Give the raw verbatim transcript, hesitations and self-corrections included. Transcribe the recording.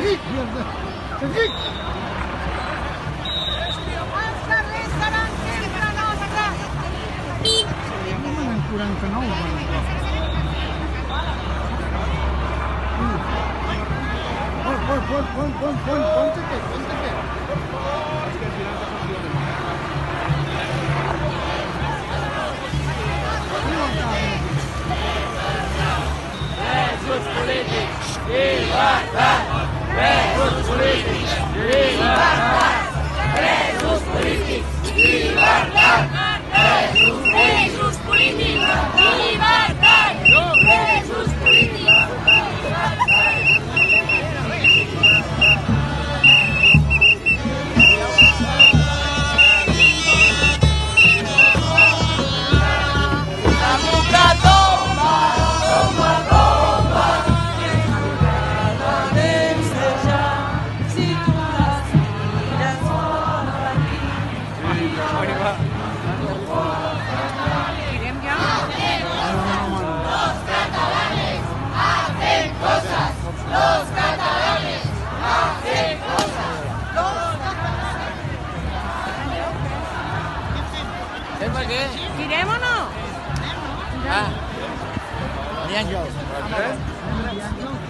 seguí, mierda. Seguí. quaranta-nou. Pon, pon, pon, pon, pon, pon, ponte que, ponte que. Presos polítics, llibertat! Presos polítics, llibertat! Presos polítics, llibertat! Presos, presos polítics, llibertat! Presos polítics, ¿Tirem o no? Ah. Marianjo.